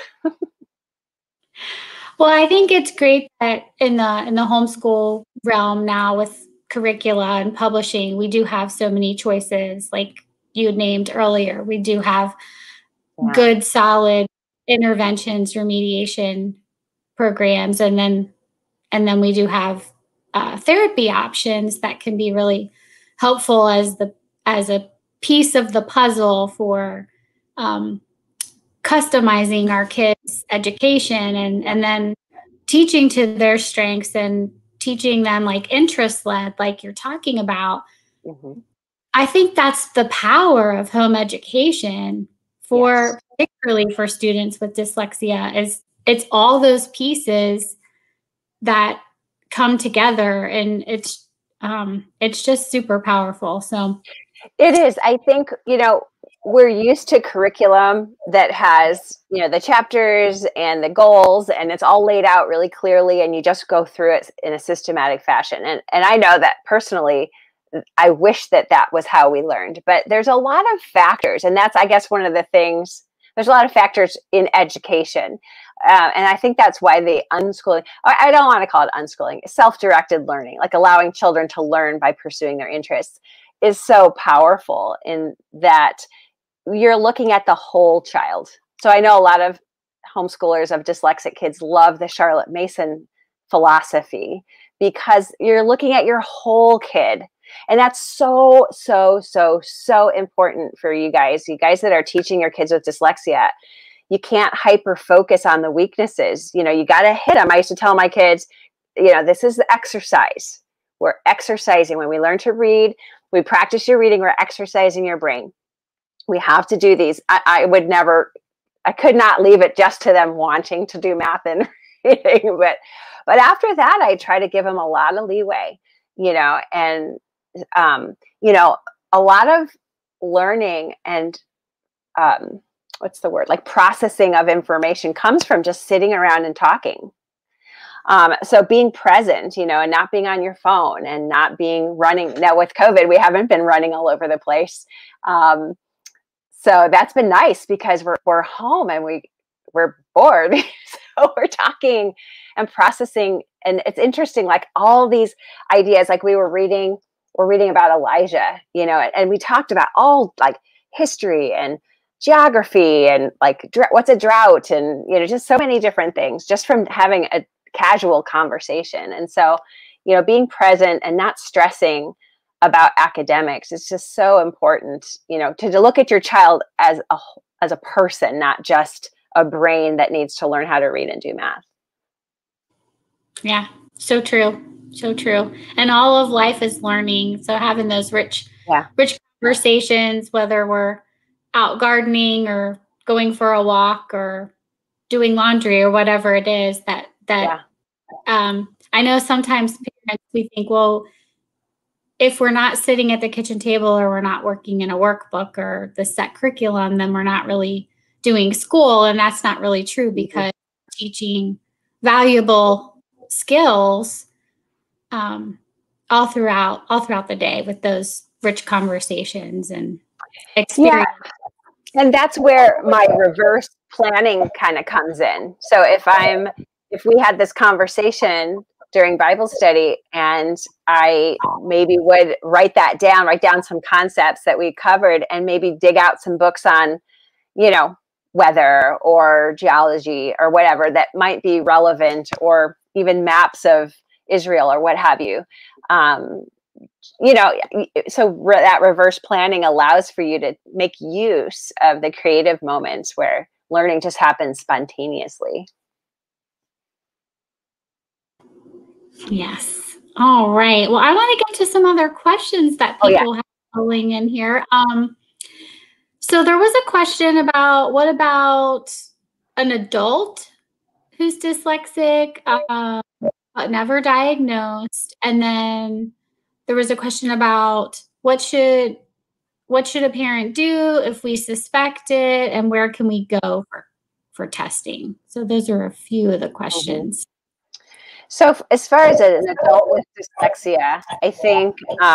Well, I think it's great that in the homeschool realm now, with curricula and publishing, we do have so many choices, like you had named earlier. We do have good, solid interventions, remediation programs, and then we do have therapy options that can be really helpful as a piece of the puzzle for customizing our kids' education, and then teaching to their strengths and teaching them like interest led, like you're talking about. Mm-hmm. I think that's the power of home education for particularly for students with dyslexia, is it's all those pieces that come together, and it's just super powerful. So it is. I think, we're used to curriculum that has, the chapters and the goals, and it's all laid out really clearly, and you just go through it in a systematic fashion. And I know that personally, I wish that was how we learned, but there's a lot of factors. And that's, I guess, one of the things, there's a lot of factors in education. And I think that's why the unschooling, I don't want to call it unschooling, self-directed learning, like allowing children to learn by pursuing their interests, is so powerful in that you're looking at the whole child. So I know a lot of homeschoolers of dyslexic kids love the Charlotte Mason philosophy, because you're looking at your whole kid. And that's so, so, so, so important for you guys that are teaching your kids with dyslexia. You can't hyper focus on the weaknesses. You got to hit them. I used to tell my kids, this is the exercise. We're exercising. When we learn to read, we practice your reading, we're exercising your brain. We have to do these. I could not leave it just to them wanting to do math and reading. But after that, I try to give them a lot of leeway, and, a lot of learning and, what's the word? Like processing of information comes from just sitting around and talking. So being present, and not being on your phone and not being running. Now with COVID, we haven't been running all over the place. So that's been nice, because we're home and we're bored. So we're talking and processing. And it's interesting, like all these ideas, like we're reading about Elijah, and we talked about all like history and geography and like what's a drought, and just so many different things just from having a casual conversation. And so being present and not stressing about academics is just so important, to look at your child as a person, not just a brain that needs to learn how to read and do math. Yeah, so true. So true. And all of life is learning. So having those rich conversations, whether we're out gardening or going for a walk or doing laundry or whatever it is, I know sometimes parents, we think, well, if we're not sitting at the kitchen table or we're not working in a workbook or the set curriculum, then we're not really doing school. And that's not really true, because teaching valuable skills all throughout the day with those rich conversations and experience. Yeah. And that's where my reverse planning kind of comes in. So if we had this conversation during Bible study, and I maybe would write down some concepts that we covered, and maybe dig out some books on, weather or geology or whatever that might be relevant, or even maps of Israel or what have you. So that reverse planning allows for you to make use of the creative moments where learning just happens spontaneously. Yes. All right. Well, I want to get to some other questions that people have rolling in here. So there was a question about, what about an adult who's dyslexic, but never diagnosed? And then there was a question about what should a parent do if we suspect it, and where can we go for testing? So those are a few of the questions. So as far as an adult with dyslexia, I think,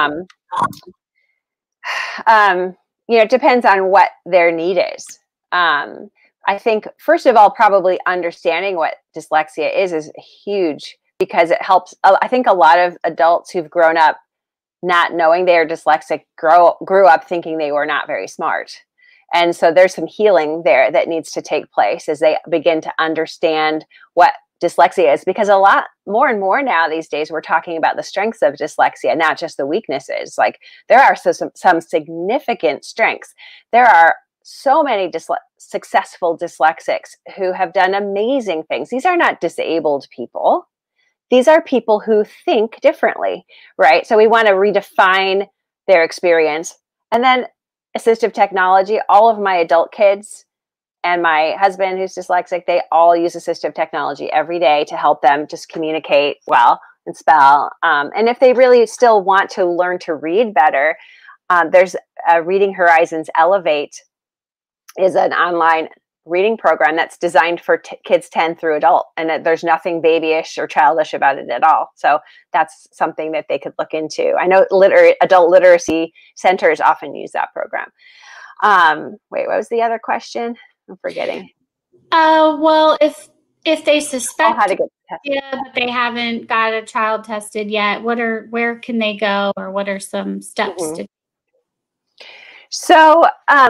it depends on what their need is. I think, first of all, probably understanding what dyslexia is huge, because it helps. I think a lot of adults who've grown up not knowing they are dyslexic grew up thinking they were not very smart. And so there's some healing there that needs to take place as they begin to understand what dyslexia is, because a lot more and more now these days we're talking about the strengths of dyslexia, not just the weaknesses. Like there are some significant strengths. There are so many successful dyslexics who have done amazing things. These are not disabled people. these are people who think differently, right? So we want to redefine their experience. And then assistive technology, all of my adult kids and my husband who's dyslexic, they all use assistive technology every day to help them just communicate well and spell. And if they really still want to learn to read better, there's Reading Horizons Elevate is an online reading program that's designed for kids 10 through adult, and there's nothing babyish or childish about it at all. So that's something that they could look into. I know adult literacy centers often use that program. Wait, what was the other question? I'm forgetting. Well, if they suspect how to get tested, but they haven't got a child tested yet, where can they go, or what are some steps to? So,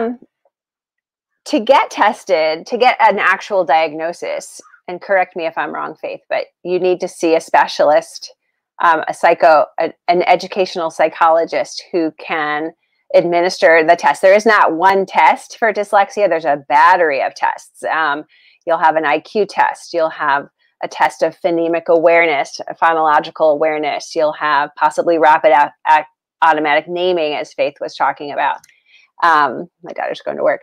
to get tested, to get an actual diagnosis, and correct me if I'm wrong, Faith, but you need to see a specialist, an educational psychologist who can administer the test. There is not one test for dyslexia. There's a battery of tests. You'll have an IQ test. You'll have a test of phonemic awareness, phonological awareness. You'll have possibly rapid automatic naming, as Faith was talking about. My daughter's going to work.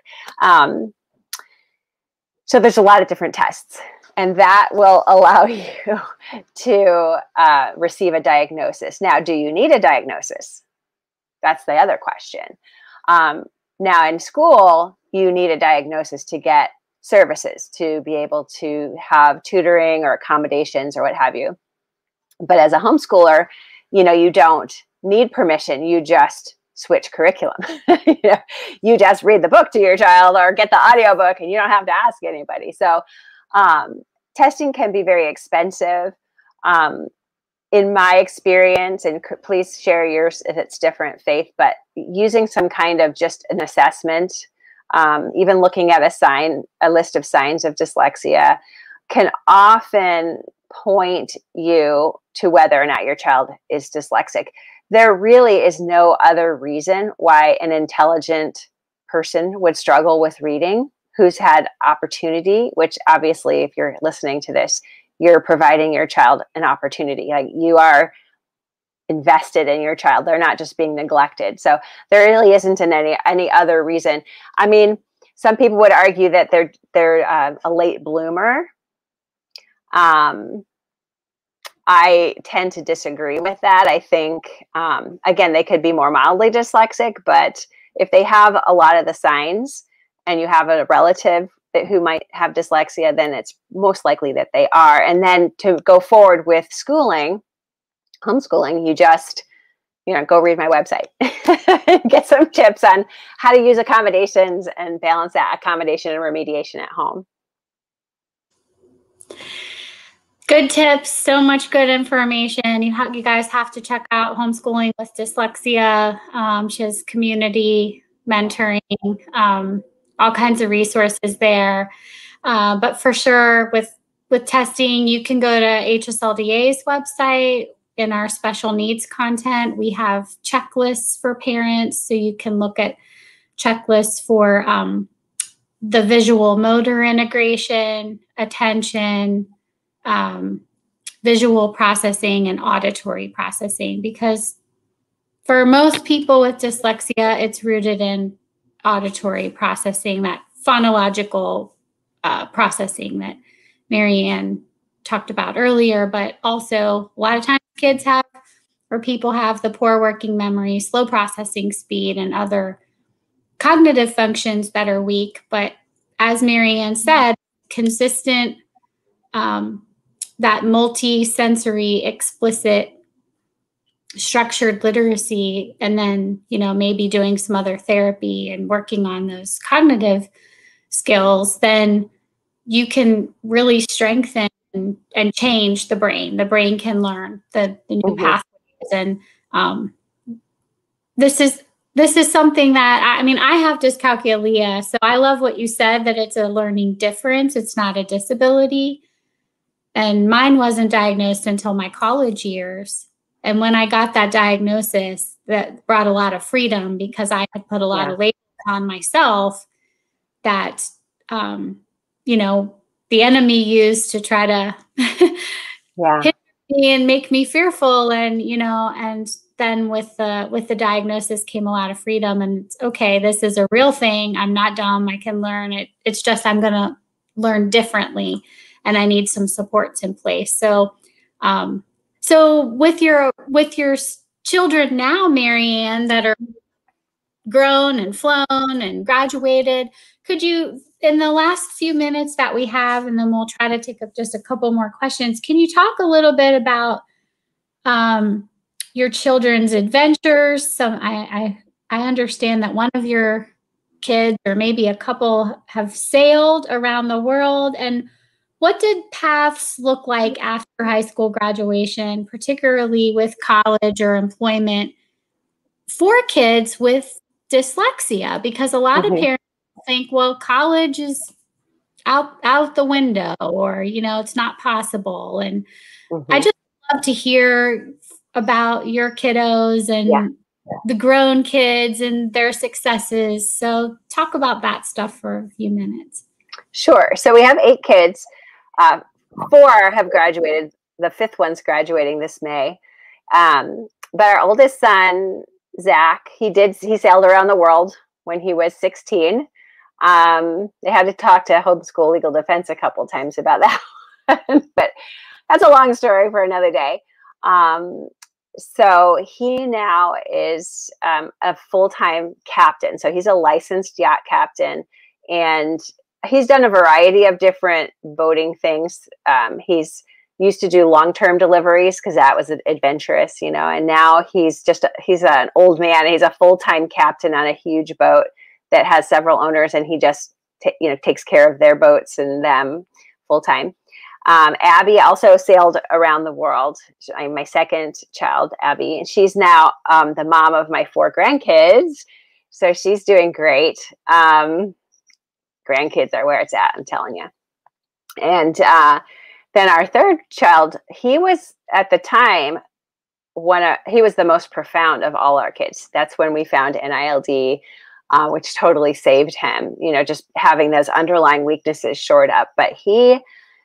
So there's a lot of different tests, and that will allow you to receive a diagnosis. Now, do you need a diagnosis? That's the other question. Now, in school, you need a diagnosis to get services, to be able to have tutoring or accommodations or what have you. But as a homeschooler, you don't need permission. You just switch curriculum. You just read the book to your child or get the audiobook, and you don't have to ask anybody. So testing can be very expensive. In my experience, and please share yours if it's different, Faith, but using some kind of just an assessment, even looking at a list of signs of dyslexia, can often point you to whether or not your child is dyslexic. There really is no other reason why an intelligent person would struggle with reading who's had opportunity, which obviously, if you're listening to this, you're providing your child an opportunity. Like, you are invested in your child. They're not just being neglected. So there really isn't any other reason. I mean, some people would argue that they're a late bloomer. I tend to disagree with that. I think, again, they could be more mildly dyslexic, but if they have a lot of the signs and you have a relative who might have dyslexia, then it's most likely that they are. And then to go forward with homeschooling, you just, go read my website, get some tips on how to use accommodations and balance that accommodation and remediation at home. Good tips. So much good information. You guys have to check out Homeschooling with Dyslexia. She has community mentoring, all kinds of resources there. But for sure, with testing, you can go to HSLDA's website. In our special needs content, we have checklists for parents, so you can look at checklists for the visual motor integration, attention, visual processing, and auditory processing, because for most people with dyslexia, it's rooted in auditory processing, that phonological processing that Marianne talked about earlier. But also, a lot of times kids have, or people have, the poor working memory, slow processing speed, and other cognitive functions that are weak. But as Marianne said, consistent, that multi-sensory, explicit, structured literacy, and then, maybe doing some other therapy and working on those cognitive skills, then you can really strengthen and change the brain. The brain can learn the new pathways. And this is something that, I have dyscalculia, so I love what you said, that it's a learning difference. It's not a disability. And mine wasn't diagnosed until my college years. And when I got that diagnosis, that brought a lot of freedom, because I had put a lot of labels on myself that, the enemy used to try to hinder me and make me fearful. And, and then with the diagnosis came a lot of freedom, and it's okay, this is a real thing. I'm not dumb. I can learn it. It's just, I'm going to learn differently, and I need some supports in place. So, so with your children now, Marianne, that are grown and flown and graduated, could you, in the last few minutes that we have, and then we'll try to take up just a couple more questions, can you talk a little bit about your children's adventures? I understand that one of your kids, or maybe a couple, have sailed around the world. And what did paths look like after high school graduation, particularly with college or employment, for kids with dyslexia? Because a lot of parents think, well, college is out the window, or, it's not possible. And I just love to hear about your kiddos and the grown kids and their successes. So talk about that stuff for a few minutes. Sure. So we have 8 kids. 4 have graduated. The 5th one's graduating this May. But our oldest son, Zach, he sailed around the world when he was 16. They had to talk to Homeschool Legal Defense a couple times about that. But that's a long story for another day. So he now is a full-time captain. So he's a licensed yacht captain, and he's done a variety of different boating things. He's used to do long-term deliveries because that was adventurous, and now he's an old man. He's a full-time captain on a huge boat that has several owners, and he just takes care of their boats and them full-time. Abby also sailed around the world. My second child, Abby, and she's now the mom of my 4 grandkids. So she's doing great. Grandkids are where it's at, I'm telling you. And then our 3rd child, he was at the time he was the most profound of all our kids. That's when we found NILD, which totally saved him. Just having those underlying weaknesses shored up. But he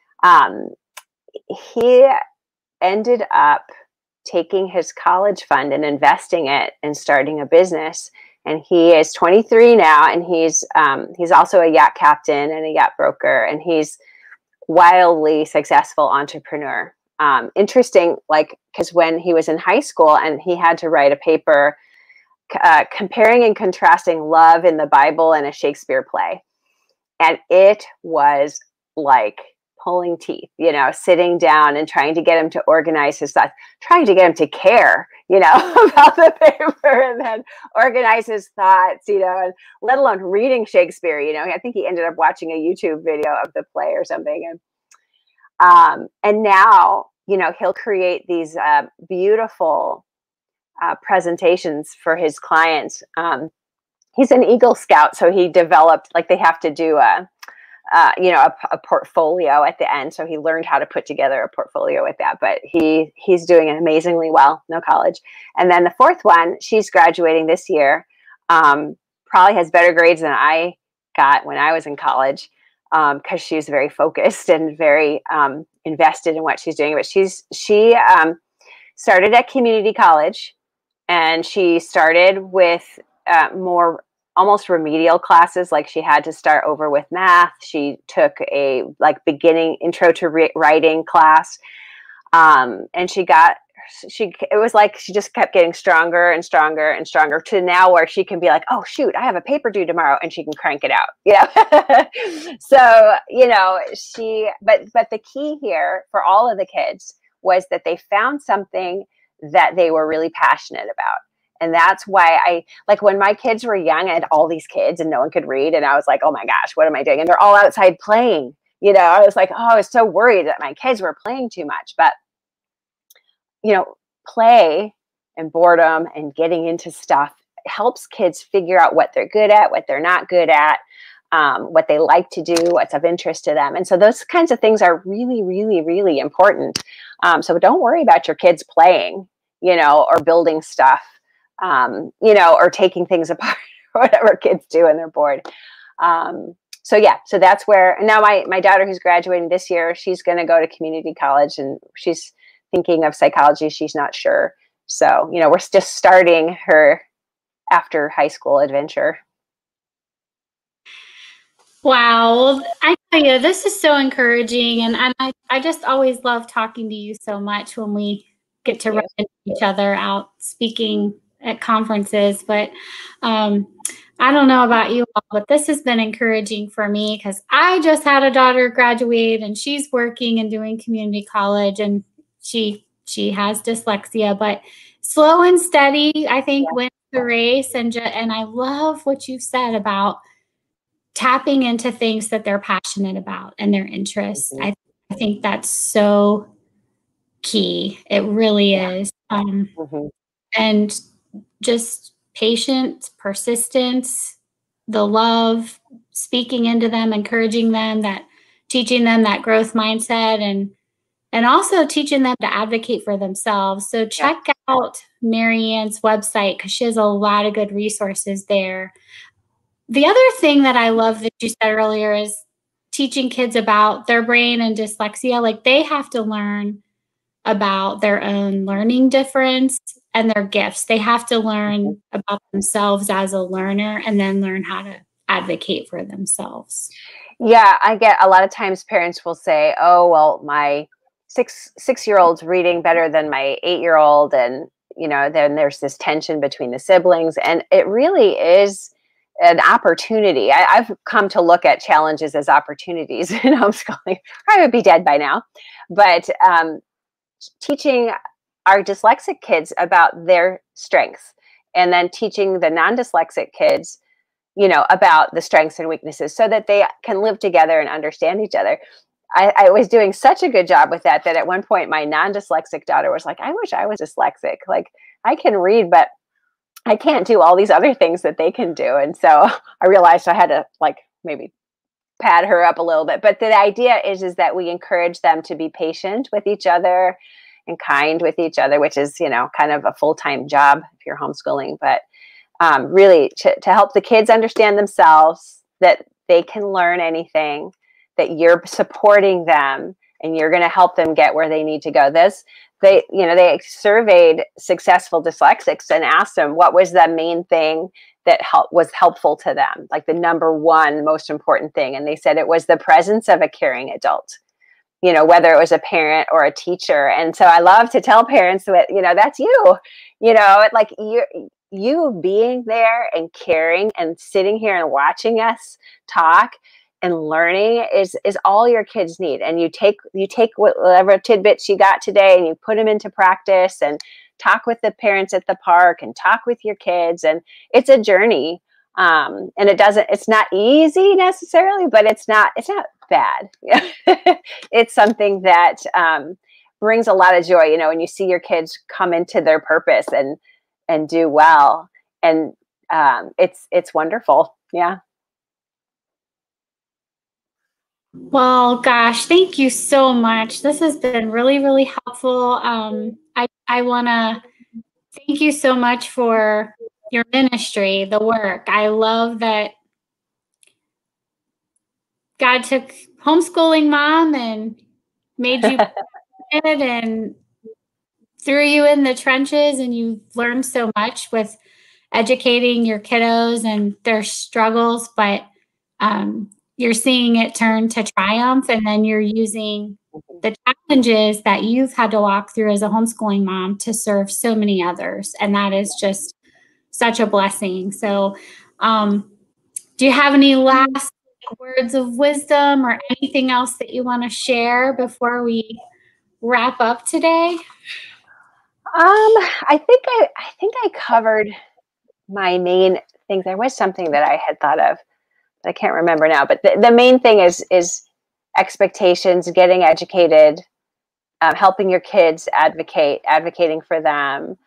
ended up taking his college fund and investing it and starting a business. And he is 23 now, and he's also a yacht captain and a yacht broker, and he's wildly successful entrepreneur. Interesting, because when he was in high school and he had to write a paper comparing and contrasting love in the Bible and a Shakespeare play, and it was like pulling teeth, sitting down and trying to get him to organize his thoughts, trying to get him to care, about the paper, and then organize his thoughts, and let alone reading Shakespeare. I think he ended up watching a YouTube video of the play or something. And now, he'll create these beautiful presentations for his clients. He's an Eagle Scout, so he developed, they have to do a portfolio at the end. So he learned how to put together a portfolio with that, but he's doing it amazingly well, no college. And then the 4th one, she's graduating this year, probably has better grades than I got when I was in college, because she's very focused and very invested in what she's doing. But she started at community college, and she started with more almost remedial classes. Like, she had to start over with math. She took a beginning intro to writing class. And it was like she just kept getting stronger and stronger and stronger, to now where she can be like, oh shoot, I have a paper due tomorrow, and she can crank it out. So, but the key here for all of the kids was that they found something that they were really passionate about. And that's why when my kids were young, I had all these kids and no one could read. And I was like, oh my gosh, what am I doing? And they're all outside playing. I was like, oh, I was so worried that my kids were playing too much. But, play and boredom and getting into stuff helps kids figure out what they're good at, what they're not good at, what they like to do, what's of interest to them. And so those kinds of things are really, really, really important. So don't worry about your kids playing, or building stuff. Or taking things apart, or whatever kids do when they're bored. So that's where, and now my daughter, who's graduating this year, she's going to go to community college, and she's thinking of psychology. She's not sure. So, you know, we're just starting her after high school adventure. Wow. Well, I tell you, this is so encouraging. And I just always love talking to you so much when we get to run into each other out speaking at conferences. But I don't know about you all, but this has been encouraging for me because I just had a daughter graduate and she's working and doing community college, and she has dyslexia, but slow and steady, I think, wins the race. And I love what you've said about tapping into things that they're passionate about and their interests. I think that's so key. It really is. And just patience, persistence, the love, speaking into them, encouraging them, that teaching them that growth mindset, and also teaching them to advocate for themselves. So check out Marianne's website because she has a lot of good resources there. The other thing that I love that you said earlier is teaching kids about their brain and dyslexia. Like, they have to learn about their own learning difference and their gifts. They have to learn about themselves as a learner and then learn how to advocate for themselves. Yeah, I get a lot of times parents will say, oh, well, my six-year-old's reading better than my 8-year-old. And, you know, then there's this tension between the siblings. And it really is an opportunity. I've come to look at challenges as opportunities in homeschooling. I would be dead by now. But teaching our dyslexic kids about their strengths, and then teaching the non-dyslexic kids, you know, about the strengths and weaknesses so that they can live together and understand each other. I was doing such a good job with that at one point my non-dyslexic daughter was like, I wish I was dyslexic. Like, I can read, but I can't do all these other things that they can do. And so I realized I had to, like, maybe pad her up a little bit. But the idea is that we encourage them to be patient with each other and kind with each other, which is, you know, kind of a full-time job if you're homeschooling. But really to help the kids understand themselves, that they can learn anything, that you're supporting them and you're going to help them get where they need to go. They surveyed successful dyslexics and asked them what was the main thing that was helpful to them, like the number one most important thing. And they said it was the presence of a caring adult, you know, whether it was a parent or a teacher. And so I love to tell parents that, you know, that's you, you know, like you being there and caring and sitting here and watching us talk and learning is all your kids need. And you take whatever tidbits you got today and you put them into practice and talk with the parents at the park and talk with your kids. And it's a journey. And it's not easy necessarily, but it's not bad. It's something that brings a lot of joy, you know, when you see your kids come into their purpose and do well. And it's wonderful. Yeah. Well, gosh, thank you so much. This has been really, really helpful. I want to thank you so much for your ministry, the work. I love that God took homeschooling mom and made you it and threw you in the trenches, and you learned so much with educating your kiddos and their struggles, but you're seeing it turn to triumph, and then you're using the challenges that you've had to walk through as a homeschooling mom to serve so many others. And that is just such a blessing. So do you have any last words of wisdom or anything else that you want to share before we wrap up today? I think I covered my main things. There was something that I had thought of, but I can't remember now. But the main thing is expectations, getting educated, helping your kids, advocating for them,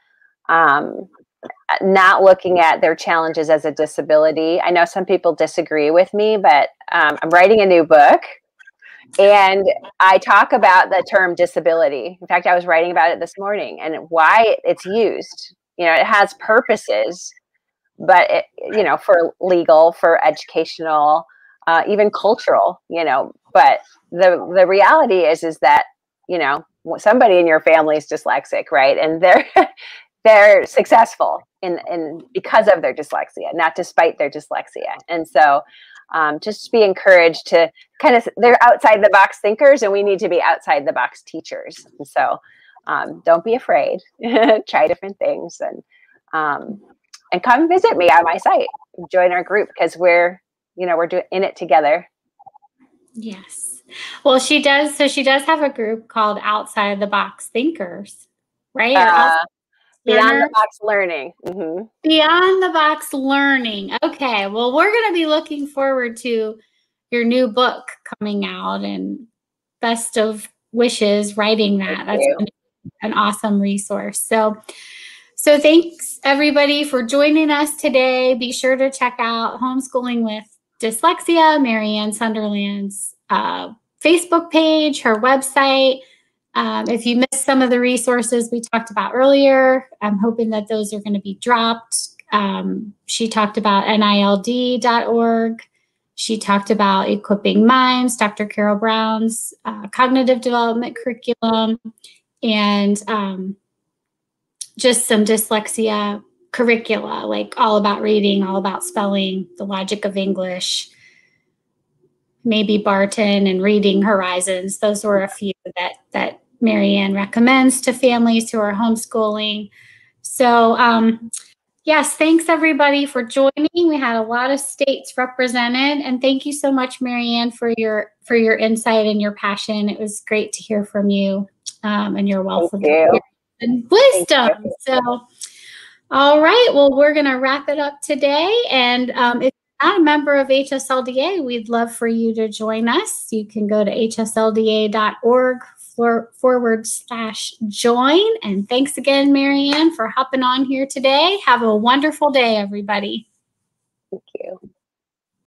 not looking at their challenges as a disability. I know some people disagree with me, but I'm writing a new book. And I talk about the term disability. In fact, I was writing about it this morning and why it's used. You know, it has purposes, but you know, for legal, for educational, even cultural, you know, but the reality is that, you know, somebody in your family is dyslexic, right? And they're successful in because of their dyslexia, not despite their dyslexia. And so just be encouraged to they're outside the box thinkers, and we need to be outside the box teachers. And so don't be afraid. Try different things, and come visit me on my site. Join our group, because we're doing in it together. Yes. Well, she does. So she does have a group called Outside the Box Thinkers, right? Beyond the Box Learning. Mm-hmm. Beyond the Box Learning. Okay. Well, we're going to be looking forward to your new book coming out, and best of wishes writing that. That's an awesome resource. So thanks everybody for joining us today. Be sure to check out Homeschooling with Dyslexia, Marianne Sunderland's Facebook page, her website. If you missed some of the resources we talked about earlier, I'm hoping that those are going to be dropped. She talked about NILD.org. She talked about Equipping Minds, Dr. Carol Brown's cognitive development curriculum, and just some dyslexia curricula, like all about reading, all about spelling, the logic of English, maybe Barton and Reading Horizons. Those were a few that Marianne recommends to families who are homeschooling. So yes, thanks everybody for joining. We had a lot of states represented, and thank you so much, Marianne, for your insight and your passion. It was great to hear from you and your wealth of experience and wisdom. So, all right, well, we're going to wrap it up today. And if you're not a member of HSLDA, we'd love for you to join us. You can go to hslda.org/join. And thanks again, Marianne, for hopping on here today. Have a wonderful day, everybody. Thank you.